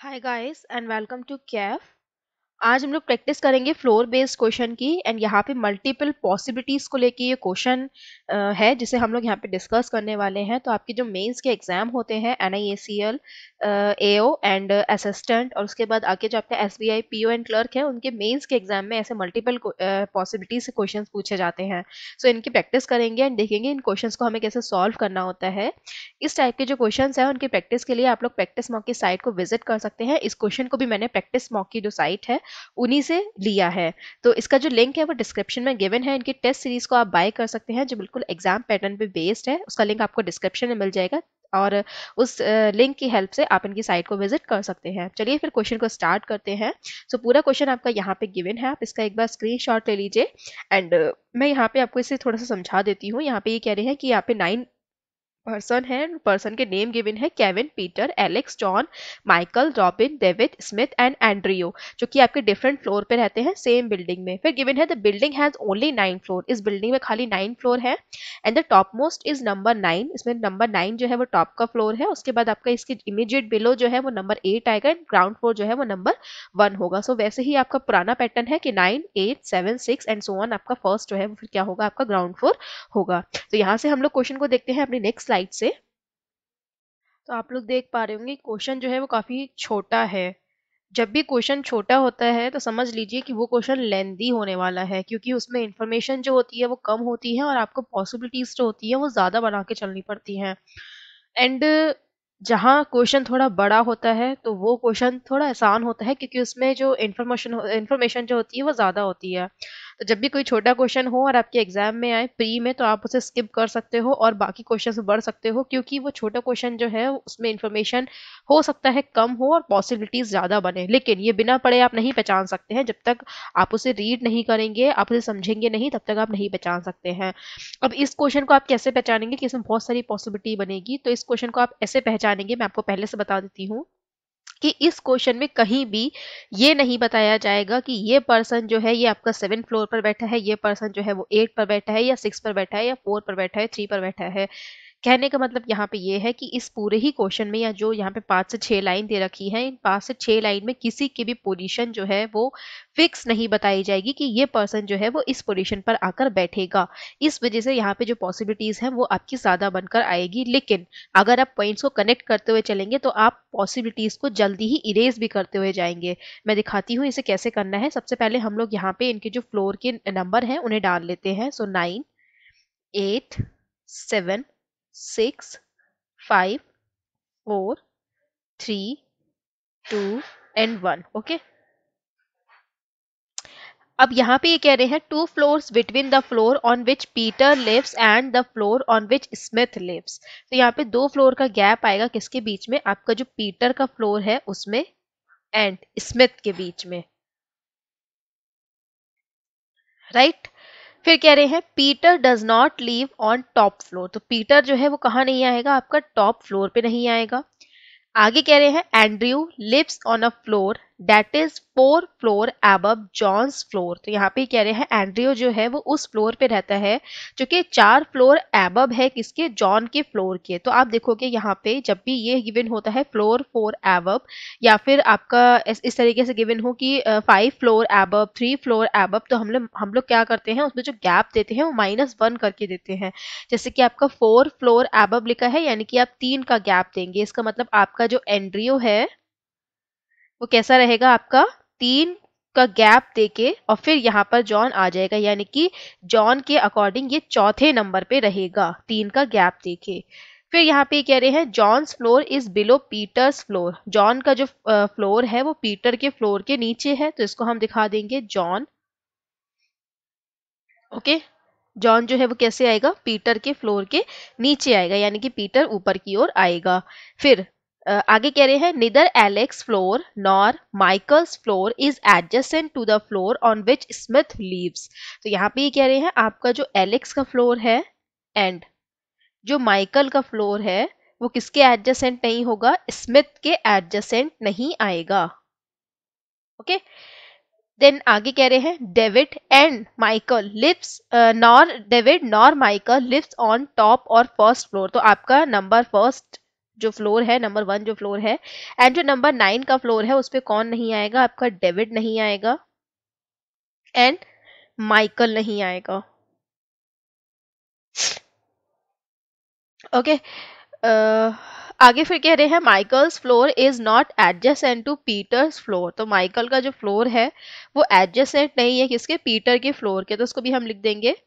Hi guys and welcome to कैफ। आज हम लोग प्रैक्टिस करेंगे फ्लोर बेस्ड क्वेश्चन की एंड यहाँ पे मल्टीपल पॉसिबिलिटीज को लेके ये क्वेश्चन है जिसे हम लोग यहाँ पे डिस्कस करने वाले हैं। तो आपके जो मेंस के एग्जाम होते हैं NIACL, AO एंड असिस्टेंट, और उसके बाद आगे जो आपका SBI PO एंड क्लर्क है, उनके मेंस के एग्जाम में ऐसे मल्टीपल पॉसिबिलिटी से क्वेश्चन पूछे जाते हैं। सो इनकी प्रैक्टिस करेंगे एंड देखेंगे इन क्वेश्चन को हमें कैसे सॉल्व करना होता है। इस टाइप के जो क्वेश्चंस हैं उनकी प्रैक्टिस के लिए आप लोग प्रैक्टिस मॉक की साइट को विजिट कर सकते हैं। इस क्वेश्चन को भी मैंने प्रैक्टिस मॉक की जो साइट है उन्हीं से लिया है। तो इसका जो लिंक है वो डिस्क्रिप्शन में गिवन है। इनकी टेस्ट सीरीज को आप बाय कर सकते हैं जो बिल्कुल एग्जाम पैटर्न पे बेस्ड है। उसका लिंक आपको डिस्क्रिप्शन में मिल जाएगा और उस लिंक की हेल्प से आप इनकी साइट को विजिट कर सकते हैं। चलिए फिर क्वेश्चन को स्टार्ट करते हैं। सो पूरा क्वेश्चन आपका यहाँ पे गिवन है, आप इसका एक बार स्क्रीनशॉट ले लीजिए एंड मैं यहाँ पे आपको इसे थोड़ा सा समझा देती हूँ। यहाँ पे ये कह रहे हैं कि यहाँ पे 9 पर्सन है, पर्सन के नेम गिवन है Kevin, Peter, Alex, John, Michael, Robin, David, Smith and Andrew, जो कि आपके डिफरेंट फ्लोर पे रहते हैं सेम बिल्डिंग में। फिर गिवन है the building has only 9 floor, इस बिल्डिंग में खाली 9 फ्लोर है and the top most is number 9, इसमें नंबर 9 जो है वो टॉप का फ्लोर है। उसके बाद आपका इसके इमीडिएट बिलो जो है वो नंबर 8 आएगा एंड ग्राउंड फ्लोर जो है वो नंबर 1 होगा। सो वैसे ही आपका पुराना पैटर्न है कि 9, 8, 7, 6 एंड सो ऑन, आपका फर्स्ट जो है वो फिर क्या होगा, आपका ग्राउंड फ्लोर होगा। तो यहाँ से हम लोग क्वेश्चन को देखते हैं अपनी नेक्स्ट स्लाइड से। तो आप लोग देख पा रहे होंगे क्वेश्चन जो है वो काफी छोटा है। जब भी क्वेश्चन छोटा होता है तो समझ लीजिए कि वो क्वेश्चन लेंदी होने वाला है, क्योंकि उसमें इंफॉर्मेशन जो होती है वो कम होती है और आपको पॉसिबिलिटीज जो होती है वो ज्यादा बना के चलनी पड़ती हैं। एंड जहाँ क्वेश्चन थोड़ा बड़ा होता है तो वो क्वेश्चन थोड़ा आसान होता है, क्योंकि उसमें जो इंफॉर्मेशन जो होती है वो ज़्यादा होती है। तो जब भी कोई छोटा क्वेश्चन हो और आपके एग्जाम में आए प्री में, तो आप उसे स्किप कर सकते हो और बाकी क्वेश्चन से बढ़ सकते हो, क्योंकि वो छोटा क्वेश्चन जो है उसमें इंफॉर्मेशन हो सकता है कम हो और पॉसिबिलिटीज ज़्यादा बने, लेकिन ये बिना पढ़े आप नहीं पहचान सकते हैं। जब तक आप उसे रीड नहीं करेंगे, आप उसे समझेंगे नहीं, तब तक आप नहीं पहचान सकते हैं। अब इस क्वेश्चन को आप कैसे पहचानेंगे कि इसमें बहुत सारी पॉसिबिलिटी बनेगी, तो इस क्वेश्चन को आप ऐसे पहचानेंगे, मैं आपको पहले से बता देती हूँ कि इस क्वेश्चन में कहीं भी ये नहीं बताया जाएगा कि ये पर्सन जो है ये आपका 7 फ्लोर पर बैठा है, ये पर्सन जो है वो 8 पर बैठा है या 6 पर बैठा है या 4 पर बैठा है, 3 पर बैठा है। कहने का मतलब यहाँ पे ये है कि इस पूरे ही क्वेश्चन में, या जो यहाँ पे 5 से 6 लाइन दे रखी है, इन 5 से 6 लाइन में किसी की भी पोजीशन जो है वो फिक्स नहीं बताई जाएगी कि ये पर्सन जो है वो इस पोजीशन पर आकर बैठेगा। इस वजह से यहाँ पे जो पॉसिबिलिटीज हैं वो आपकी ज्यादा बनकर आएगी। लेकिन अगर आप पॉइंट्स को कनेक्ट करते हुए चलेंगे तो आप पॉसिबिलिटीज को जल्दी ही इरेज भी करते हुए जाएंगे। मैं दिखाती हूँ इसे कैसे करना है। सबसे पहले हम लोग यहाँ पे इनके जो फ्लोर के नंबर हैं उन्हें डाल लेते हैं। सो 9, 8, 7, 6, 5, 4, 3, 2 एंड 1। ओके, अब यहाँ पे ये कह रहे हैं 2 floors between the floor on which Peter lives and the floor on which Smith lives. तो यहाँ पे 2 फ्लोर का गैप आएगा किसके बीच में, आपका जो पीटर का फ्लोर है उसमें एंड स्मिथ के बीच में, राइट। फिर कह रहे हैं Peter does not live on top floor, तो पीटर जो है वो कहाँ नहीं आएगा, आपका टॉप फ्लोर पे नहीं आएगा। आगे कह रहे हैं Andrew lives on a floor that is 4 floor above John's floor. तो यहाँ पे कह रहे हैं एंड्रयू जो है वो उस फ्लोर पे रहता है जो कि 4 फ्लोर अबव है किसके, जॉन के फ्लोर के। तो आप देखोगे यहाँ पे जब भी ये गिवन होता है फ्लोर 4 अबव, या फिर आपका इस तरीके से गिवन हो कि 5 फ्लोर अबव, 3 फ्लोर अबव, तो हम लोग क्या करते हैं उसमें जो गैप देते हैं वो -1 करके देते हैं। जैसे कि आपका 4 फ्लोर अबव लिखा है, यानी कि आप 3 का गैप देंगे। इसका मतलब आपका जो एंड्रियो है वो कैसा रहेगा, आपका 3 का गैप देके और फिर यहाँ पर जॉन आ जाएगा, यानी कि जॉन के अकॉर्डिंग ये चौथे नंबर पे रहेगा 3 का गैप देके। फिर यहाँ पे कह रहे हैं John's floor is below Peter's floor, John का जो फ्लोर है वो पीटर के फ्लोर के नीचे है, तो इसको हम दिखा देंगे जॉन। ओके, जॉन जो है वो कैसे आएगा, पीटर के फ्लोर के नीचे आएगा, यानी कि पीटर ऊपर की ओर आएगा। फिर आगे कह रहे हैं neither Alex floor nor Michael's floor is adjacent to the floor on which Smith lives. तो यहाँ पे ये कह रहे हैं आपका जो एलेक्स का फ्लोर है एंड जो माइकल का फ्लोर है वो किसके एडजेसेंट नहीं होगा, स्मिथ के एडजेसेंट नहीं आएगा। ओके, देन आगे कह रहे हैं David and Michael lives nor David nor Michael lives on top और फर्स्ट फ्लोर। तो आपका नंबर फर्स्ट जो फ्लोर है, नंबर 1 जो फ्लोर है, एंड जो नंबर 9 का फ्लोर है उस पर कौन नहीं आएगा, आपका डेविड नहीं आएगा एंड माइकल नहीं आएगा। ओके आगे फिर कह रहे हैं Michael's floor is not adjacent to Peter's floor. तो माइकल का जो फ्लोर है वो एडजेसेंट नहीं है किसके, पीटर के फ्लोर के। तो उसको भी हम लिख देंगे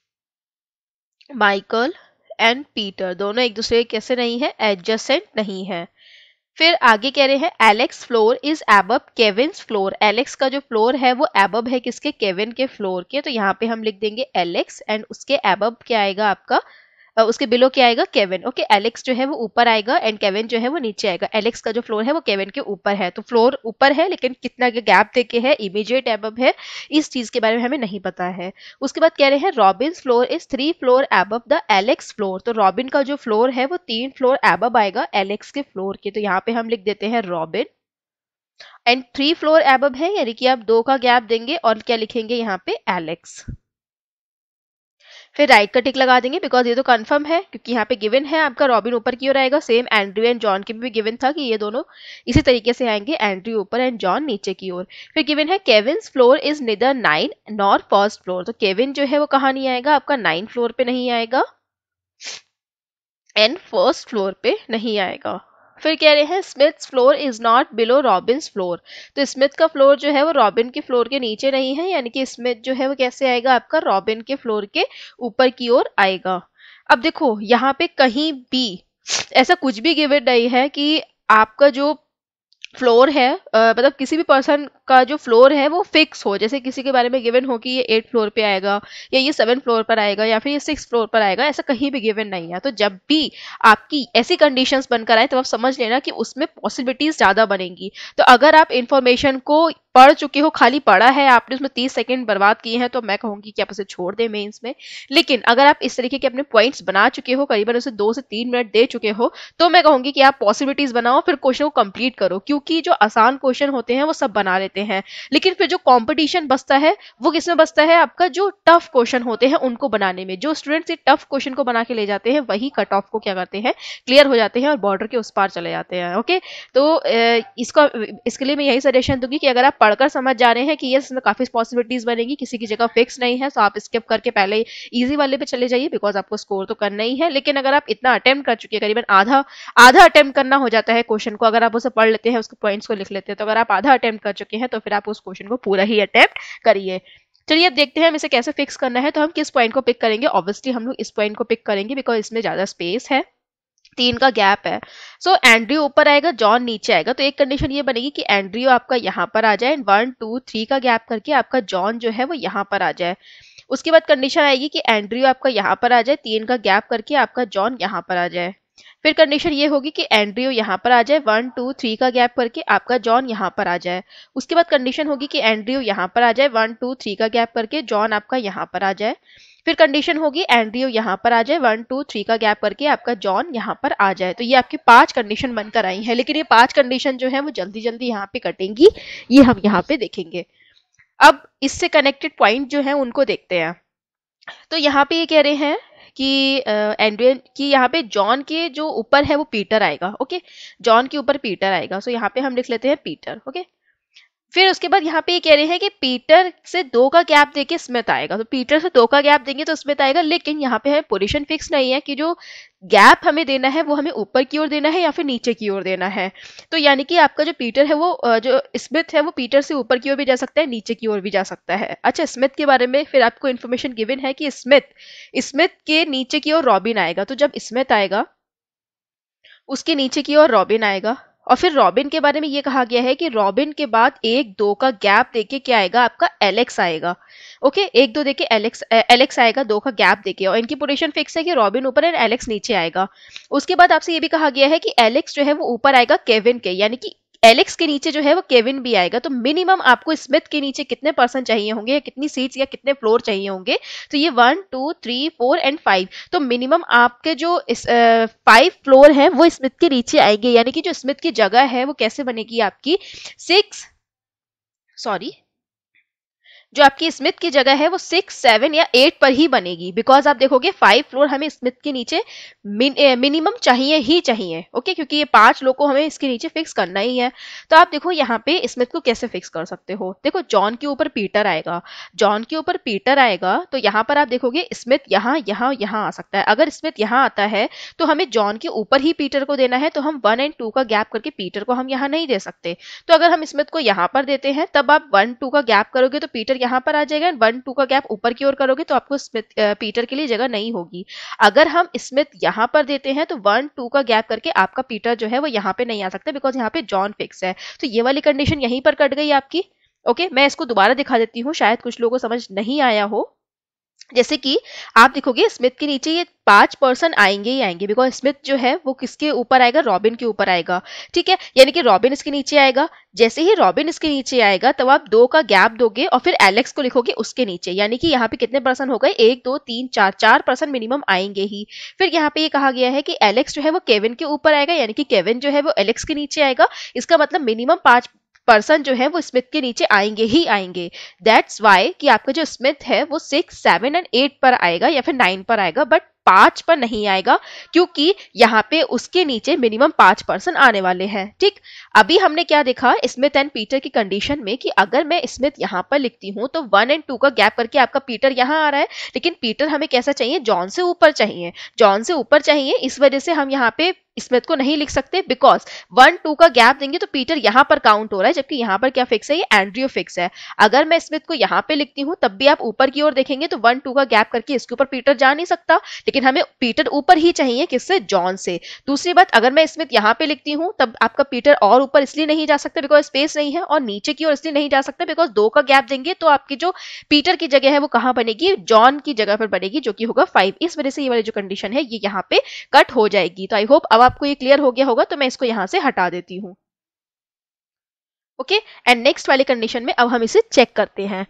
माइकल एंड पीटर दोनों एक दूसरे के कैसे नहीं है, एडजेसेंट नहीं है। फिर आगे कह रहे हैं Alex floor is above Kevin's floor. Alex का जो फ्लोर है वो एबव है किसके, केविन के फ्लोर के। तो यहाँ पे हम लिख देंगे एलेक्स एंड उसके एबव क्या आएगा आपका, उसके बिलो क्या आएगा, केविन। ओके एलेक्स जो है वो ऊपर आएगा एंड केविन जो है वो नीचे आएगा। एलेक्स का जो फ्लोर है वो केविन के ऊपर है, तो फ्लोर ऊपर है लेकिन कितना गैप देके है, इमीडिएट एबव है, इस चीज के बारे में हमें नहीं पता है। उसके बाद कह रहे हैं Robin's floor is 3 floor above the Alex floor. तो रॉबिन का जो फ्लोर है वो 3 फ्लोर एबव आएगा एलेक्स के फ्लोर के। तो यहाँ पे हम लिख देते हैं रॉबिन एंड 3 फ्लोर एबव है, यानी कि आप 2 का गैप देंगे और क्या लिखेंगे यहाँ पे, एलेक्स। फिर राइट का टिक लगा देंगे बिकॉज ये तो कंफर्म है, क्योंकि यहाँ पे गिवन है आपका रॉबिन ऊपर की ओर आएगा। सेम एंड्रयू एंड जॉन के भी गिवन था कि ये दोनों इसी तरीके से आएंगे, एंड्रयू ऊपर एंड जॉन नीचे की ओर। फिर गिवन है Kevin's floor is neither 9 nor first floor. तो केविन जो है वो कहाँ नहीं आएगा, आपका 9 फ्लोर पे नहीं आएगा एंड फर्स्ट फ्लोर पे नहीं आएगा। फिर कह रहे हैं Smith's floor is not below Robin's floor. तो स्मिथ का फ्लोर जो है वो रॉबिन के फ्लोर के नीचे नहीं है, यानी कि स्मिथ जो है वो कैसे आएगा, आपका रॉबिन के फ्लोर के ऊपर की ओर आएगा। अब देखो यहाँ पे कहीं भी ऐसा कुछ भी गिवन नहीं है कि आपका जो फ्लोर है मतलब किसी भी पर्सन का जो फ्लोर है वो फिक्स हो। जैसे किसी के बारे में गिवन हो कि ये 8 फ्लोर पे आएगा या ये 7 फ्लोर पर आएगा या फिर ये 6 फ्लोर पर आएगा, ऐसा कहीं भी गिवन नहीं है। तो जब भी आपकी ऐसी कंडीशंस बनकर आए तो आप समझ लेना कि उसमें पॉसिबिलिटीज ज्यादा बनेंगी। तो अगर आप इंफॉर्मेशन को पढ़ चुके हो, खाली पढ़ा है आपने, उसमें 30 सेकंड बर्बाद किए हैं, तो मैं कहूंगी कि आप उसे छोड़ दें मेंस में। लेकिन अगर आप इस तरीके के अपने पॉइंट्स बना चुके हो, करीबन उसे 2 से 3 मिनट दे चुके हो, तो मैं कहूंगी कि आप पॉसिबिलिटीज बनाओ, फिर क्वेश्चन को कंप्लीट करो। क्योंकि जो आसान क्वेश्चन होते हैं वो सब बना लेते हैं, लेकिन फिर जो कंपटीशन बचता है वो किसमें बचता है, आपका जो टफ क्वेश्चन होते हैं उनको बनाने में। जो स्टूडेंट्स टफ क्वेश्चन को बना के ले जाते हैं वही कट ऑफ को क्या करते हैं, क्लियर हो जाते हैं और बॉर्डर के उस पार चले जाते हैं। ओके तो इसके लिए मैं यही सजेशन दूंगी कि अगर आप पढ़कर समझ जा रहे हैं कि ये इसमें काफी पॉसिबिलिटीज बनेगी, किसी की जगह फिक्स नहीं है, तो आप स्किप करके पहले इजी वाले पे चले जाइए, बिकॉज आपको स्कोर तो करना ही है। लेकिन अगर आप इतना अटेम्प्ट कर चुके हैं, करीबन आधा अटेम्प्ट करना हो जाता है क्वेश्चन को, अगर आप उसे पढ़ लेते हैं, उसके पॉइंट्स को लिख लेते हैं, तो अगर आप आधा अटेम्प्ट कर चुके हैं तो फिर आप उस क्वेश्चन को पूरा ही अटेम्प्ट करिए। चलिए अब देखते हैं हम इसे कैसे फिक्स करना है। तो हम किस पॉइंट को पिक करेंगे, ऑब्वियसली हम लोग इस पॉइंट को पिक करेंगे बिकॉज इसमें ज्यादा स्पेस है, 3 का गैप है। सो एंड्रयू ऊपर आएगा, जॉन नीचे आएगा। तो एक कंडीशन ये बनेगी कि एंड्रयू आपका यहाँ पर आ जाए, 1 2 3 का गैप करके आपका जॉन जो है वो यहाँ पर आ जाए। उसके बाद कंडीशन आएगी कि एंड्रयू आपका यहाँ पर आ जाए, 3 का गैप करके आपका जॉन यहाँ पर आ जाए। फिर कंडीशन ये होगी कि एंड्रयू यहाँ पर आ जाए, 1 2 3 का गैप करके आपका जॉन यहाँ पर आ जाए। उसके बाद कंडीशन होगी कि एंड्रयू यहाँ पर आ जाए, 1 2 3 का गैप करके जॉन आपका यहाँ पर आ जाए। फिर कंडीशन होगी एंड्रयू यहाँ पर आ जाए, 1 2 3 का गैप करके आपका जॉन यहाँ पर आ जाए। तो ये आपकी 5 कंडीशन बनकर आई है, लेकिन ये 5 कंडीशन जो है वो जल्दी जल्दी यहाँ पे कटेंगी, ये हम यहाँ पे देखेंगे। अब इससे कनेक्टेड पॉइंट जो है उनको देखते हैं। तो यहाँ पे ये कह रहे हैं कि एंड्रयू की यहाँ पे जॉन के जो ऊपर है वो पीटर आएगा। ओके जॉन के ऊपर पीटर आएगा, सो यहाँ पे हम लिख लेते हैं पीटर। ओके फिर उसके बाद यहाँ पे ये कह रहे हैं कि पीटर से 2 का गैप देके स्मिथ आएगा। तो पीटर से 2 का गैप देंगे तो स्मिथ आएगा, लेकिन यहाँ पे हमें पोजीशन फिक्स नहीं है कि जो गैप हमें देना है वो हमें ऊपर की ओर देना है या फिर नीचे की ओर देना है। तो यानी कि आपका जो पीटर है वो जो स्मिथ है वो पीटर से ऊपर की ओर भी जा सकता है, नीचे की ओर भी जा सकता है। अच्छा स्मिथ के बारे में फिर आपको इन्फॉर्मेशन गिवन है कि स्मिथ के नीचे की ओर रॉबिन आएगा। तो जब स्मिथ आएगा उसके नीचे की ओर रॉबिन आएगा, और फिर रॉबिन के बारे में ये कहा गया है कि रॉबिन के बाद 1 2 का गैप देके क्या आएगा, आपका एलेक्स आएगा। ओके 1 2 देके एलेक्स आएगा, 2 का गैप देके, और इनकी पोजीशन फिक्स है कि रॉबिन ऊपर है एलेक्स नीचे आएगा। उसके बाद आपसे ये भी कहा गया है कि एलेक्स जो है वो ऊपर आएगा केविन के, यानी कि एलेक्स के नीचे जो है वो केविन भी आएगा। तो मिनिमम आपको स्मिथ के नीचे कितने पर्सन चाहिए होंगे, या कितनी सीट्स या कितने फ्लोर चाहिए होंगे, तो ये 1 2 3 4 एंड 5। तो मिनिमम आपके जो 5 फ्लोर है वो स्मिथ के नीचे आएंगे, यानी कि जो स्मिथ की जगह है वो कैसे बनेगी आपकी 6 जो आपकी स्मिथ की जगह है वो 6, 7 या 8 पर ही बनेगी, बिकॉज आप देखोगे 5 फ्लोर हमें स्मिथ के नीचे मिनिमम चाहिए ही चाहिए। ओके, क्योंकि ये 5 लोग को हमें इसके नीचे फिक्स करना ही है। तो आप देखो यहाँ पे स्मिथ को कैसे फिक्स कर सकते हो। देखो जॉन के ऊपर पीटर आएगा, जॉन के ऊपर पीटर आएगा तो यहाँ पर आप देखोगे स्मिथ यहाँ यहाँ यहाँ आ सकता है। अगर स्मिथ यहाँ आता है तो हमें जॉन के ऊपर ही पीटर को देना है, तो हम 1 और 2 का गैप करके पीटर को हम यहाँ नहीं दे सकते। तो अगर हम स्मिथ को यहाँ पर देते हैं तब आप 1, 2 का गैप करोगे तो पीटर यहाँ पर आ जाएगा, एंड 1, 2 का गैप ऊपर की ओर करोगे तो आपको स्मिथ पीटर के लिए जगह नहीं होगी। अगर हम स्मिथ यहाँ पर देते हैं तो 1, 2 का गैप करके आपका पीटर जो है वो यहाँ पे नहीं आ सकता, बिकॉज यहाँ पे जॉन फिक्स है। तो ये वाली कंडीशन यहीं पर कट गई आपकी। ओके, मैं इसको दोबारा दिखा देती हूँ, शायद कुछ लोगों को समझ नहीं आया हो। जैसे कि आप देखोगे स्मिथ के नीचे ये 5 पर्सन आएंगे ही आएंगे, बिकॉज स्मिथ जो है वो किसके ऊपर आएगा, रॉबिन के ऊपर आएगा। ठीक है, यानी कि रॉबिन इसके नीचे आएगा। जैसे ही रॉबिन इसके नीचे आएगा तब आप 2 का गैप दोगे और फिर एलेक्स को लिखोगे उसके नीचे, यानी कि यहाँ पे कितने पर्सन हो गए, 1, 2, 3, 4, 4 पर्सन मिनिमम आएंगे ही। फिर यहाँ पे ये कहा गया है कि एलेक्स जो है वो केविन के ऊपर आएगा, यानी कि केविन जो है वो एलेक्स के नीचे आएगा। इसका मतलब मिनिमम 5 पर्सन जो है वो स्मिथ के नीचे आएंगे ही आएंगे। दैट्स वाई कि आपका जो स्मिथ है वो 6, 7 एंड 8 पर आएगा या फिर 9 पर आएगा, बट 5 पर नहीं आएगा, क्योंकि यहाँ पे उसके नीचे मिनिमम 5 पर्सन आने वाले हैं। ठीक, अभी हमने क्या देखा स्मिथ एंड पीटर की कंडीशन में कि अगर मैं स्मिथ यहाँ पर लिखती हूँ तो 1 और 2 का गैप करके आपका पीटर यहाँ आ रहा है, लेकिन पीटर हमें कैसा चाहिए, जॉन से ऊपर चाहिए, जॉन से ऊपर चाहिए। इस वजह से हम यहाँ पे स्मिथ को नहीं लिख सकते, बिकॉज 1, 2 का गैप देंगे तो पीटर यहाँ पर काउंट हो रहा है, जबकि यहाँ पर क्या फिक्स है, ये एंड्रयू फिक्स है। अगर मैं स्मिथ को यहाँ पे लिखती हूँ तब भी आप ऊपर की ओर देखेंगे तो 1, 2 का गैप करके इसके ऊपर पीटर जा नहीं सकता, लेकिन हमें पीटर ऊपर ही चाहिए, किससे, जॉन से। दूसरी बात, अगर मैं स्मिथ यहाँ पे लिखती हूँ तब आपका पीटर और ऊपर इसलिए नहीं जा सकता बिकॉज स्पेस नहीं है, और नीचे की ओर इसलिए नहीं जा सकता बिकॉज 2 का गैप देंगे तो आपकी जो पीटर की जगह है वो कहाँ बनेगी, जॉन की जगह पर बनेगी, जो कि होगा 5। इस वजह से ये वाली जो कंडीशन है ये यहाँ पे कट हो जाएगी। तो आई होप अब आपको ये क्लियर हो गया होगा, तो मैं इसको यहां से हटा देती हूँ। ओके, एंड नेक्स्ट वाली कंडीशन में अब हम इसे चेक करते हैं।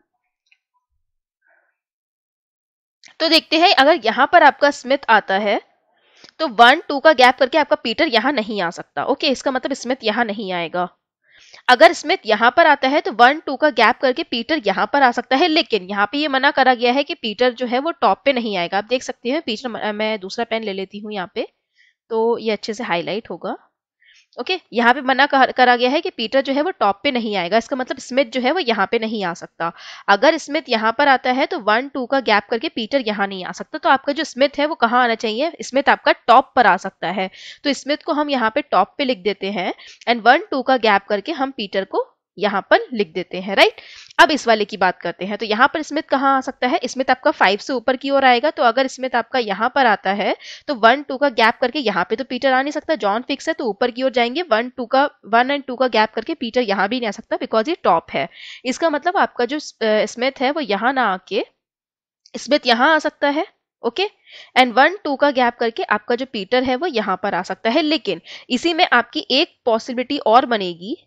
तो देखते हैं, अगर यहां पर आपका स्मिथ आता है तो 1, 2 का गैप करके आपका पीटर यहां नहीं आ सकता। ओके, इसका मतलब स्मिथ यहां नहीं आएगा। अगर स्मिथ यहां पर आता है तो 1, 2 का गैप करके पीटर यहां पर आ सकता है, लेकिन यहाँ पे ये मना करा गया है कि पीटर जो है वो टॉप पे नहीं आएगा। आप देख सकते हैं पीटर, मैं दूसरा पेन ले लेती हूँ यहाँ पे तो ये अच्छे से हाईलाइट होगा। ओके, यहाँ पे मना करा गया है कि पीटर जो है वो टॉप पे नहीं आएगा, इसका मतलब स्मिथ जो है वो यहाँ पे नहीं आ सकता। अगर स्मिथ यहाँ पर आता है तो 1, 2 का गैप करके पीटर यहाँ नहीं आ सकता, तो आपका जो स्मिथ है वो कहाँ आना चाहिए, स्मिथ आपका टॉप पर आ सकता है। तो स्मिथ को हम यहाँ पे टॉप पे लिख देते हैं, एंड 1, 2 का गैप करके हम पीटर को यहाँ पर लिख देते हैं। राइट, अब इस वाले की बात करते हैं। तो यहाँ पर स्मिथ कहाँ आ सकता है, स्मिथ आपका 5 से ऊपर की ओर आएगा। तो अगर स्मिथ आपका यहाँ पर आता है तो 1, 2 का गैप करके यहाँ पे तो पीटर आ नहीं सकता, जॉन फिक्स है, तो ऊपर की ओर जाएंगे। 1 और 2 का गैप करके पीटर यहाँ भी नहीं आ सकता बिकॉज ये टॉप है। इसका मतलब आपका जो स्मिथ है वो यहाँ ना आके स्मिथ यहाँ आ सकता है। ओके, एंड 1, 2 का गैप करके आपका जो पीटर है वो यहाँ पर आ सकता है, लेकिन इसी में आपकी एक पॉसिबिलिटी और बनेगी।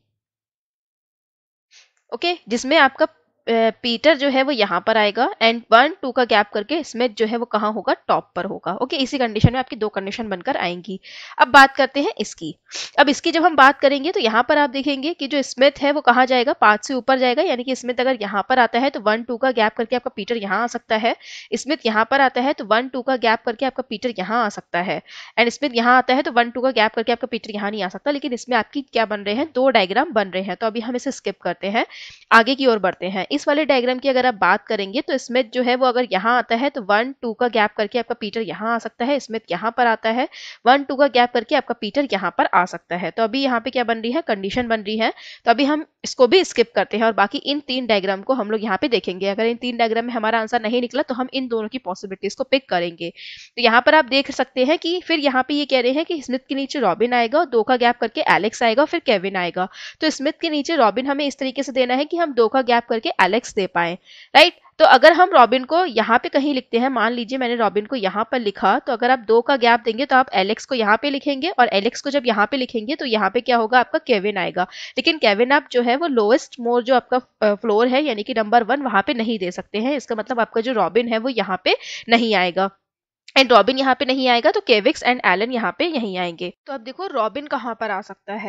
ओके, जिसमें आपका पीटर जो है वो यहाँ पर आएगा, एंड 1, 2 का गैप करके स्मिथ जो है वो कहाँ होगा, टॉप पर होगा। ओके, इसी कंडीशन में आपकी 2 कंडीशन बनकर आएंगी। अब बात करते हैं इसकी। अब इसकी जब हम बात करेंगे तो यहाँ पर आप देखेंगे कि जो स्मिथ है वो कहाँ जाएगा, 5 से ऊपर जाएगा, यानी कि स्मिथ अगर यहाँ पर आता है तो 1, 2 का गैप करके आपका पीटर यहाँ आ सकता है। स्मिथ यहाँ पर आता है तो 1, 2 का गैप करके आपका पीटर यहाँ आ सकता है, एंड स्मिथ यहाँ आता है तो 1, 2 का गैप करके आपका पीटर यहाँ नहीं आ सकता। लेकिन इसमें आपकी क्या बन रहे हैं, 2 डायग्राम बन रहे हैं। तो अभी हम इसे स्किप करते हैं, आगे की ओर बढ़ते हैं। इस वाले डायग्राम की अगर आप बात करेंगे तो स्मिथ जो है वो अगर यहाँ आता है तो 1, 2 का गैप करके आपका पीटर यहाँ आ सकता है, स्मिथ यहाँ पर आता है, 1, 2 का गैप करके आपका पीटर यहाँ पर आ सकता है। तो अभी यहाँ पे क्या बन रही है, कंडीशन बन रही है। तो अभी हम इसको भी स्किप करते हैं और बाकी इन 3 डायग्राम को हम लोग यहाँ पे देखेंगे। अगर इन 3 डायग्राम में हमारा आंसर नहीं निकला तो हम इन दोनों की पॉसिबिलिटीज को पिक करेंगे। तो यहाँ पर आप देख सकते हैं कि फिर यहाँ पे ये कह रहे हैं कि स्मिथ के नीचे रॉबिन आएगा और 2 का गैप करके एलेक्स आएगा, फिर केविन आएगा। तो स्मिथ के नीचे रॉबिन हमें इस तरीके से देना है कि हम 2 का गैप करके एलेक्स दे पाए। राइट, तो अगर हम रॉबिन को यहाँ पे कहीं लिखते हैं, मान लीजिए मैंने रॉबिन को यहाँ पर लिखा, तो अगर आप 2 का गैप देंगे तो आप एलेक्स को यहाँ पे लिखेंगे, और एलेक्स को जब यहाँ पे लिखेंगे तो यहाँ पे क्या होगा, आपका केविन आएगा। लेकिन केविन आप जो है वो लोएस्ट मोर जो आपका फ्लोर है यानी कि नंबर 1 वहां पे नहीं दे सकते हैं। इसका मतलब आपका जो रॉबिन है वो यहाँ पे नहीं आएगा, एंड रॉबिन यहाँ पे नहीं आएगा तो केविक्स एंड एलन यहाँ पे यहीं आएंगे। तो अब देखो रॉबिन कहाँ पर आ सकता है।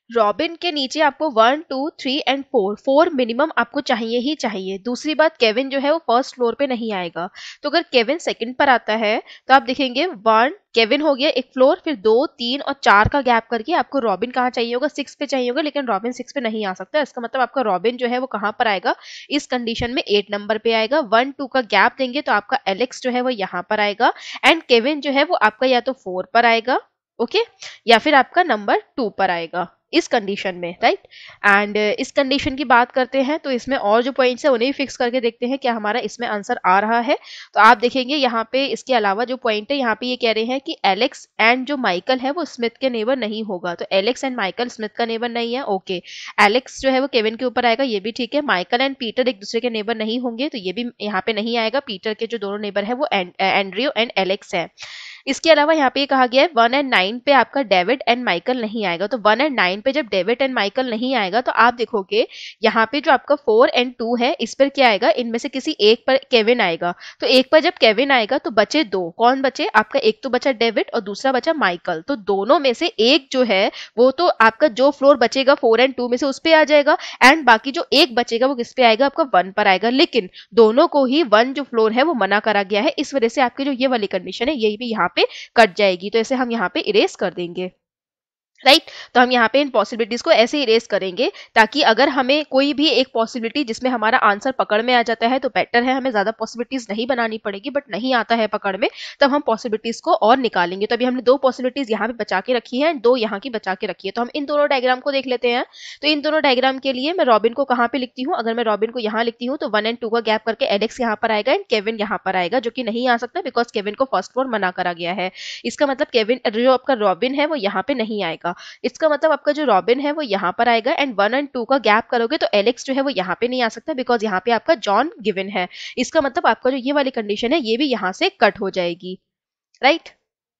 रॉबिन के नीचे आपको 1 2 3 एंड 4 मिनिमम आपको चाहिए ही चाहिए। दूसरी बात, केविन जो है वो फर्स्ट फ्लोर पे नहीं आएगा। तो अगर केविन सेकंड पर आता है तो आप देखेंगे 1 केविन हो गया एक फ्लोर, फिर 2 3 और 4 का गैप करके आपको रॉबिन कहाँ चाहिए होगा, 6 पे चाहिए होगा, लेकिन रॉबिन 6 पे नहीं आ सकता। इसका मतलब आपका रॉबिन जो है वो कहाँ पर आएगा, इस कंडीशन में 8 नंबर पे आएगा। 1 2 का गैप देंगे तो आपका एलेक्स जो है वो यहाँ पर आएगा, एंड केविन जो है वो आपका या तो 4 पर आएगा, ओके, या फिर आपका नंबर 2 पर आएगा इस कंडीशन में, राइट। एंड इस कंडीशन की बात करते हैं तो इसमें और जो पॉइंट्स है उन्हें भी फिक्स करके देखते हैं क्या हमारा इसमें आंसर आ रहा है। तो आप देखेंगे यहाँ पे इसके अलावा जो पॉइंट है यहाँ पे ये कह रहे हैं कि एलेक्स एंड जो माइकल है वो स्मिथ के नेबर नहीं होगा। तो एलेक्स एंड माइकल स्मिथ का नेबर नहीं है, ओके। एलेक्स जो है वो केविन के ऊपर आएगा, ये भी ठीक है। माइकल एंड पीटर एक दूसरे के नेबर नहीं होंगे, तो ये भी यहाँ पे नहीं आएगा। पीटर के जो दोनों नेबर है वो एंड्रयू एंड एलेक्स है। इसके अलावा यहाँ पे कहा गया है 1 एंड 9 पे आपका डेविड एंड माइकल नहीं आएगा। तो 1 एंड 9 पे जब डेविड एंड माइकल नहीं आएगा तो आप देखोगे यहाँ पे जो आपका 4 एंड 2 है इस पर क्या आएगा, इनमें से किसी एक पर केविन आएगा। तो एक पर जब केविन आएगा तो बचे 2, कौन बचे आपका, एक तो बचा डेविड और दूसरा बचा माइकल। तो दोनों में से एक जो है वो तो आपका जो फ्लोर बचेगा 4 एंड 2 में से उस पे आ जाएगा, एंड बाकी जो एक बचेगा वो किस पे आएगा, आपका 1 पर आएगा। लेकिन दोनों को ही 1 जो फ्लोर है वो मना करा गया है, इस वजह से आपकी जो ये वाली कंडीशन है यही भी यहाँ पे कट जाएगी। तो इसे हम यहाँ पे इरेज कर देंगे, राइट। तो हम यहाँ पे इन पॉसिबिलिटीज को ऐसे इरेज करेंगे ताकि अगर हमें कोई भी एक पॉसिबिलिटी जिसमें हमारा आंसर पकड़ में आ जाता है तो बेटर है, हमें ज्यादा पॉसिबिलिटीज नहीं बनानी पड़ेगी। बट नहीं आता है पकड़ में तब हम पॉसिबिलिटीज को और निकालेंगे। तो अभी हमने 2 पॉसिबिलिटीज यहाँ पे बचा के रखी है, 2 यहाँ की बचा के रखी है। तो हम इन दोनों डायग्राम को देख लेते हैं। तो इन दोनों डायग्राम के लिए मैं रॉबिन को कहाँ पे लिखती हूँ, अगर मैं रॉबिन को यहाँ लिखती हूँ तो 1 एंड 2 का गैप करके एलेक्स यहाँ पर आएगा एंड केविन यहाँ पर आएगा, जो कि नहीं आ सकता बिकॉज केविन को फर्स्ट फ्लोर मना करा गया है। इसका मतलब केविन जो आपका रॉबिन है वो यहाँ पे नहीं आएगा। इसका मतलब आपका जो रॉबिन है वो यहाँ पर आएगा, एंड 1 एंड 2 का गैप करोगे तो एलेक्स जो है वो यहाँ पे नहीं आ सकता बिकॉज यहाँ पे आपका जॉन गिवन है। इसका मतलब आपका जो ये वाली कंडीशन है ये भी यहाँ से कट हो जाएगी, राइट।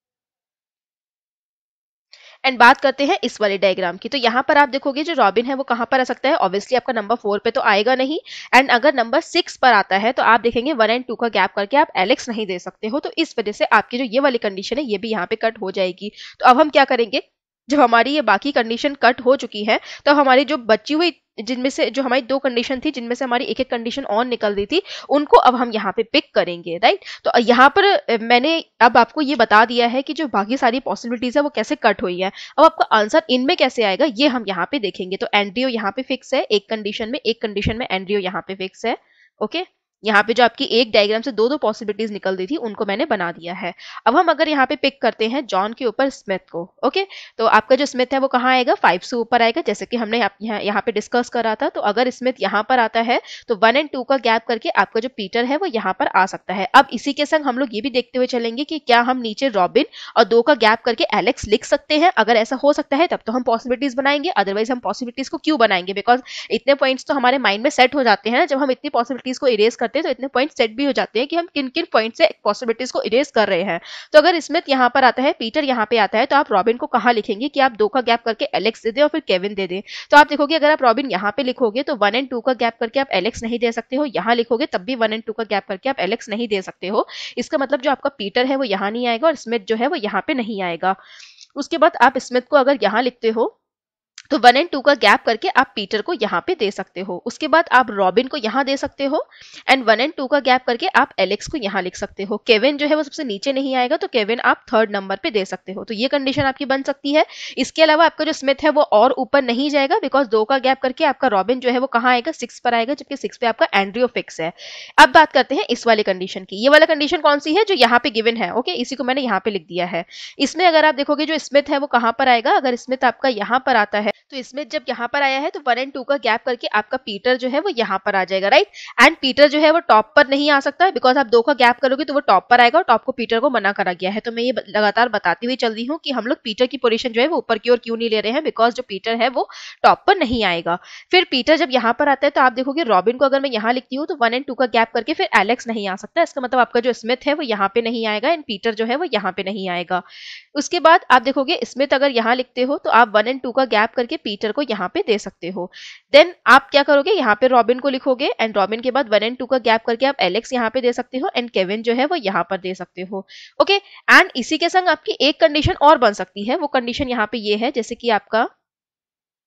एंड बात करते हैं इस वाले डायग्राम की। तो यहाँ पर आप देखोगे जो रॉबिन है वो कहाँ पर आ सकता है, ऑब्वियसली आपका नंबर 4 पे तो आएगा नहीं, एंड अगर नंबर 6 पर आता है तो आप देखेंगे 1 एंड 2 का गैप करके आप एलेक्स नहीं दे सकते हो। तो इस वजह से आपकी जो ये वाली कंडीशन है ये भी यहाँ पे कट हो जाएगी। तो अब हम क्या करेंगे, जब हमारी ये बाकी कंडीशन कट हो चुकी है तो हमारी जो बची हुई, जिनमें से जो हमारी 2 कंडीशन थी जिनमें से हमारी एक एक कंडीशन और निकल रही थी, उनको अब हम यहाँ पे पिक करेंगे, राइट। तो यहाँ पर मैंने अब आपको ये बता दिया है कि जो बाकी सारी पॉसिबिलिटीज है वो कैसे कट हुई है। अब आपका आंसर इनमें कैसे आएगा ये हम यहाँ पे देखेंगे। तो एंड्रियो यहाँ पे फिक्स है एक कंडीशन में एंड्रियो यहाँ पे फिक्स है, ओके। यहाँ पे जो आपकी एक डायग्राम से 2 पॉसिबिलिटीज निकल रही थी उनको मैंने बना दिया है। अब हम अगर यहाँ पे पिक करते हैं जॉन के ऊपर स्मिथ को, ओके, तो आपका जो स्मिथ है वो कहाँ आएगा, 5 से ऊपर आएगा, जैसे कि हमने यहाँ पे डिस्कस करा था। तो अगर स्मिथ यहाँ पर आता है तो 1 एंड 2 का गैप करके आपका जो पीटर है वो यहाँ पर आ सकता है। अब इसी के संग हम लोग ये भी देखते हुए चलेंगे कि क्या हम नीचे रॉबिन और 2 का गैप करके एलेक्स लिख सकते हैं। अगर ऐसा हो सकता है तब तो हम पॉसिबिलिटीज बनाएंगे, अदरवाइज हम पॉसिबिलिटीज को क्यों बनाएंगे, बिकॉज इतने पॉइंट्स तो हमारे माइंड में सेट हो जाते हैं ना। जब हम इतनी पॉसिबिलिटीज को इरेज करते हैं तो इतने पॉइंट सेट भी हो जाते हैं कि हम किन किन पॉइंट से पॉसिबिलिटीज को इरेज कर रहे हैं। तो अगर स्मिथ यहाँ पर आता है, पीटर यहाँ पे आता है, तो आप रॉबिन को कहाँ लिखेंगे कि आप 2 का गैप करके एलेक्स दे दें और फिर केविन दे दें। तो आप देखोगे अगर आप रॉबिन यहाँ पे लिखोगे तो 1 एंड 2 का गैप करके आप एलेक्स नहीं दे सकते हो, यहाँ लिखोगे तब भी 1 एंड 2 का गैप करके आप एलेक्स नहीं दे सकते हो। इसका मतलब जो आपका पीटर है वो यहाँ नहीं आएगा और स्मिथ जो है वो यहाँ पे नहीं आएगा। उसके बाद आप स्मिथ को अगर यहाँ लिखते हो तो 1 एंड 2 का गैप करके आप पीटर को यहाँ पे दे सकते हो। उसके बाद आप रॉबिन को यहाँ दे सकते हो एंड 1 एंड 2 का गैप करके आप एलेक्स को यहाँ लिख सकते हो। केविन जो है वो सबसे नीचे नहीं आएगा तो केविन आप 3rd नंबर पे दे सकते हो। तो ये कंडीशन आपकी बन सकती है। इसके अलावा आपका जो स्मिथ है वो और ऊपर नहीं जाएगा बिकॉज 2 का गैप करके आपका रॉबिन जो है वो कहाँ आएगा, 6 पर आएगा, जबकि 6 पे आपका एंड्रियो फिक्स है। अब बात करते हैं इस वाले कंडीशन की। ये वाला कंडीशन कौन सी है, जो यहाँ पे गिवन है, ओके, इसी को मैंने यहाँ पे लिख दिया है। इसमें अगर आप देखोगे जो स्मिथ है वो कहाँ पर आएगा, अगर स्मिथ आपका यहाँ पर आता है तो स्मिथ जब यहाँ पर आया है तो 1 एंड 2 का गैप करके आपका पीटर जो है वो यहाँ पर आ जाएगा, राइट। एंड पीटर जो है वो टॉप पर नहीं आ सकता बिकॉज आप 2 का गैप करोगे तो वो टॉप पर आएगा और टॉप को पीटर को मना करा गया है। तो मैं ये लगातार बताती हुई चल रही हूँ कि हम लोग पीटर की पोजीशन जो है वो ऊपर की ओर क्यों नहीं ले रहे हैं, बिकॉज जो पीटर है वो टॉप पर नहीं आएगा। फिर पीटर जब यहाँ पर आता है तो आप देखोगे रॉबिन को अगर मैं यहाँ लिखती हूँ तो 1 एंड 2 का गैप करके फिर एलेक्स नहीं आ सकता। इसका मतलब आपका जो स्मिथ है वो यहाँ पे नहीं आएगा एंड पीटर जो है वो यहाँ पे नहीं आएगा। उसके बाद आप देखोगे स्मिथ अगर यहाँ लिखते हो तो आप 1 एंड 2 का गैप करके पीटर को यहाँ पे दे सकते हो। देन आप क्या करोगे, यहाँ पे रॉबिन को लिखोगे एंड रॉबिन के बाद 1 एंड 2 का गैप करके आप एलेक्स यहाँ पे दे सकते हो एंड केविन जो है वो यहाँ पर दे सकते हो, ओके। एंड इसी के संग आपकी एक कंडीशन और बन सकती है। वो कंडीशन यहाँ पे ये है, जैसे कि आपका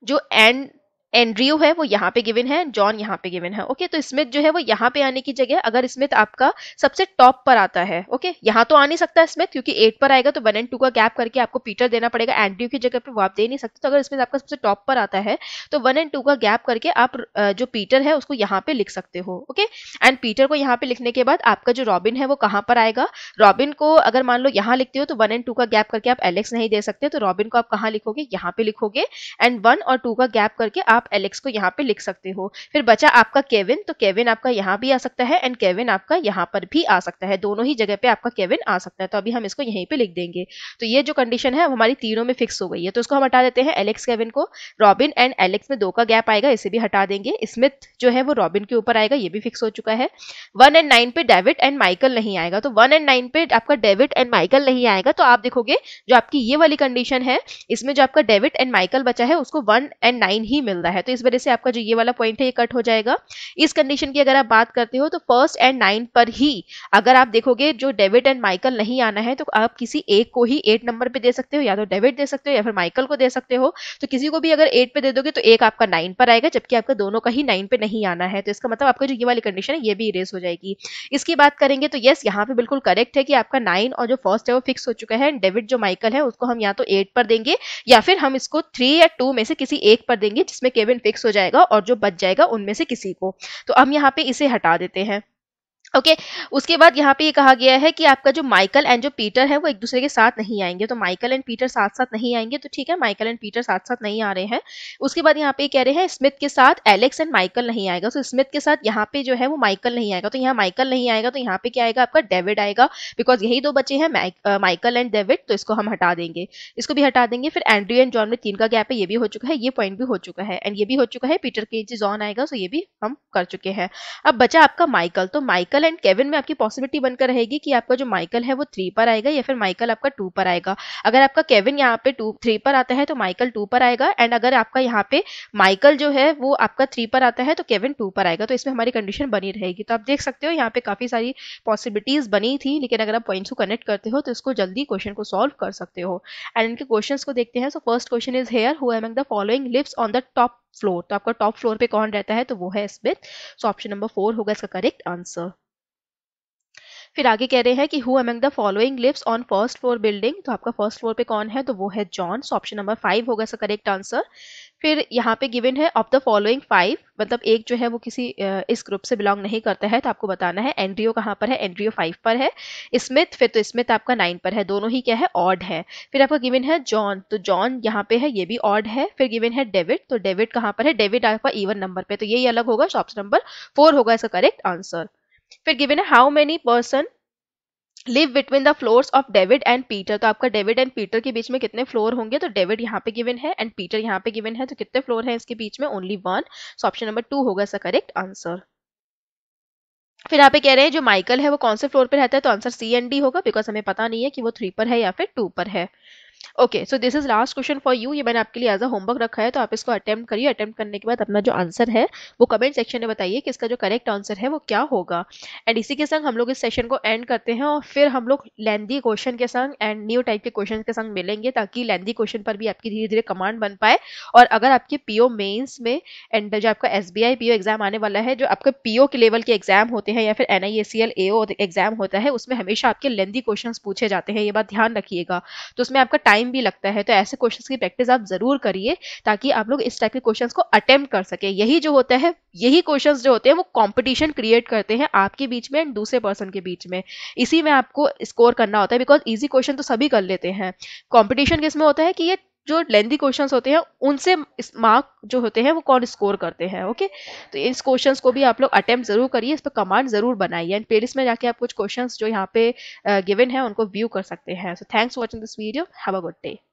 जो एंड्रयू है वो यहाँ पे गिवन है, जॉन यहाँ पे गिवन है। ओके, तो स्मिथ जो है वो यहाँ पे आने की जगह, अगर स्मिथ आपका सबसे टॉप पर आता है, ओके, यहाँ तो आ नहीं सकता स्मिथ क्योंकि 8 पर आएगा तो 1 और 2 का गैप करके आपको पीटर देना पड़ेगा, एंड्रयू की जगह पे वो आप दे नहीं सकते। तो अगर स्मिथ आपका सबसे टॉप पर आता है तो 1 और 2 का गैप करके आप जो पीटर है उसको यहाँ पे लिख सकते हो। ओके, एंड पीटर को यहाँ पे लिखने के बाद आपका जो रॉबिन है वो कहाँ पर आएगा, रॉबिन को अगर मान लो यहाँ लिखते हो तो 1 और 2 का गैप करके आप एलेक्स नहीं दे सकते, तो रॉबिन को आप कहाँ लिखोगे, यहाँ पे लिखोगे, एंड 1 और 2 का गैप करके आप एलेक्स को यहाँ पे लिख सकते हो। फिर बचा आपका केविन, तो केविन आपका यहाँ भी आ सकता है एंड केविन आपका यहाँ पर भी आ सकता है, दोनों ही जगह पे आपका केविन आ सकता है। तो अभी हम इसको यहीं पे लिख देंगे। तो ये जो कंडीशन है हमारी तीनों में फिक्स हो गई है, तो इसको हम हटा देते हैं एलेक्स केविन को। रॉबिन एंड एलेक्स में 2 का गैप आएगा, इसे भी हटा देंगे। स्मिथ जो है वो रॉबिन के ऊपर आएगा, ये भी फिक्स हो चुका है। 1 और 9 पे डेविड एंड माइकल नहीं आएगा, तो 1 और 9 पे आपका डेविड एंड माइकल नहीं आएगा, तो आप देखोगे जो आपकी ये वाली कंडीशन है इसमें जो आपका डेविड एंड माइकल बचा है उसको 1 और 9 ही मिल रहा है, तो इस वजह से आपका जो ये वाला पॉइंट है ये कट हो जाएगा। इस कंडीशन की अगर आप बात करते हो तो 1 और 9 पर ही अगर आप देखोगे जो डेविड एंड माइकल नहीं आना है तो आप किसी एक को ही 8 नंबर पे दे सकते हो, या तो डेविड दे सकते हो या फिर माइकल को दे सकते हो। तो किसी को भी अगर 8 पे दे दोगे तो एक आपका 9 पर आएगा, जबकि आपका दोनों का ही 9 पे नहीं आना है, तो इसका मतलब आपका जो ये वाली कंडीशन है ये भी इरेज हो जाएगी। इसकी बात करेंगे तो यस, यहाँ पे बिल्कुल करेक्ट है कि आपका 9 और जो फर्स्ट है वो फिक्स हो चुका है। डेविड जो माइकल है उसको हम या तो 8 पर देंगे या फिर हम इसको 3 या 2 में से किसी एक पर देंगे, जिसमें केविन फिक्स हो जाएगा और जो बच जाएगा उनमें से किसी को। तो हम यहाँ पे इसे हटा देते हैं। ओके, उसके बाद यहाँ पे ये कहा गया है कि आपका जो माइकल एंड जो पीटर है वो एक दूसरे के साथ नहीं आएंगे, तो माइकल एंड पीटर साथ साथ नहीं आएंगे, तो ठीक है, माइकल एंड पीटर साथ साथ नहीं आ रहे हैं। उसके बाद यहाँ पे कह रहे हैं स्मिथ के साथ एलेक्स एंड माइकल नहीं आएगा, तो स्मिथ के साथ यहाँ पे जो है वो माइकल नहीं आएगा, तो यहाँ माइकल नहीं आएगा, तो यहाँ पे क्या आएगा आपका डेविड आएगा, बिकॉज यही दो बचे हैं माइकल एंड डेविड, तो इसको हम हटा देंगे, इसको भी हटा देंगे। फिर एंड्रयू एंड जॉन में 3 का गैप है, ये भी हो चुका है, ये पॉइंट भी हो चुका है, एंड ये भी हो चुका है, पीटर के नीचे जॉन आएगा, तो ये भी हम कर चुके हैं। अब बचा आपका माइकल, तो माइकल एंड केविन में आपकी पॉसिबिलिटी बनकर रहेगी कि आपका जो माइकल है वो 3 पर आएगा या फिर माइकल आपका 2 पर आएगा। अगर आपका केविन यहाँ पे 3 पर आता है तो माइकल 2 पर आएगा, एंड अगर आपका यहाँ पे माइकल जो है वो आपका 3 पर आता है तो केविन 2 पर आएगा, तो इसमें हमारी कंडीशन बनी रहेगी। तो आप देख सकते हो यहाँ पे काफी सारी पॉसिबिलिटीज बनी थी, लेकिन अगर आप पॉइंट्स को कनेक्ट करते हो तो इसको जल्दी क्वेश्चन को सॉल्व कर सकते हो। एंड इनके क्वेश्चंस को देखते हैं। So first question is here, who among the following lives on the top floor, तो आपका टॉप फ्लोर पे कौन रहता है, तो वो है स्मिथ। सो ऑप्शन नंबर 4 होगा इसका करेक्ट आंसर। फिर आगे कह रहे हैं कि who among the following lives on first floor building, तो आपका फर्स्ट फ्लोर पे कौन है, तो वो है जॉन। सो ऑप्शन नंबर 5 होगा इसका करेक्ट आंसर। फिर यहाँ पे गिवन है ऑफ द फॉलोइंग 5, मतलब एक जो है वो किसी इस ग्रुप से बिलोंग नहीं करता है, तो आपको बताना है एंड्रयू कहाँ पर है, एंड्रयू 5 पर है। स्मिथ, फिर तो स्मिथ आपका 9 पर है, दोनों ही क्या है, ऑड है। फिर आपका गिवन है जॉन, तो जॉन यहाँ पे है, ये भी ऑड है। फिर गिवन है डेविड, तो डेविड कहाँ पर है, डेविड आपका इवन नंबर पे, तो यही अलग होगा। सो ऑप्शन नंबर 4 होगा इसका करेक्ट आंसर। फिर गिवन है how many person live between the floors of David and Peter, तो आपका डेविड एंड पीटर के बीच में कितने फ्लोर होंगे, तो डेविड यहाँ पे गिवन है एंड पीटर यहाँ पे गिवन है, तो कितने फ्लोर है इसके बीच में, ओनली 1। सो ऑप्शन नंबर 2 होगा इसका करेक्ट आंसर। फिर यहाँ पे कह रहे हैं जो माइकल है वो कौन से फ्लोर पे रहता है, तो आंसर सी एंड डी होगा, बिकॉज हमें पता नहीं है कि वो 3 पर है या फिर 2 पर है। Okay, so this is last question for you, ये मैंने आपके लिए एज अ होमवर्क रखा है, तो आप इसको अटेम्प्ट करिए। अटेम्प्ट करने के बाद अपना जो आंसर है वो कमेंट सेक्शन में बताइए कि इसका जो करेक्ट आंसर है वो क्या होगा। एंड इसी के संग हम लोग इस सेशन को एंड करते हैं, और फिर हम लोग लेंदी क्वेश्चन के संग एंड न्यू टाइप के क्वेश्चन के संग मिलेंगे, ताकि लेंदी क्वेश्चन पर भी आपकी धीरे धीरे कमांड बन पाए। और अगर आपके पीओ मेंस में एंड जो आपका एसबीआई पीओ एग्जाम आने वाला है, जो आपके पीओ के लेवल के एग्जाम होते हैं या फिर NIACL AO एग्जाम होता है, उसमें हमेशा आपके लेंदी क्वेश्चन पूछे जाते हैं, ये बात ध्यान रखिएगा। तो उसमें आपका टाइम भी लगता है, तो ऐसे क्वेश्चंस की प्रैक्टिस आप जरूर करिए, ताकि आप लोग इस टाइप के क्वेश्चंस को अटेम्प्ट कर सके। यही जो होता है, यही क्वेश्चंस जो होते हैं वो कंपटीशन क्रिएट करते हैं आपके बीच में एंड दूसरे पर्सन के बीच में। इसी में आपको स्कोर करना होता है, बिकॉज इजी क्वेश्चन तो सभी कर लेते हैं। कंपटीशन किसमें होता है कि ये जो लेंथी क्वेश्चंस होते हैं उनसे मार्क जो होते हैं वो कौन स्कोर करते हैं। ओके, तो इस क्वेश्चंस को भी आप लोग अटेम्प्ट जरूर करिए, इस पर कमांड जरूर बनाइए, एंड प्लेलिस्ट में जाके आप कुछ क्वेश्चंस जो यहाँ पे गिवन है उनको व्यू कर सकते हैं। So thanks for watching this video, have a good day.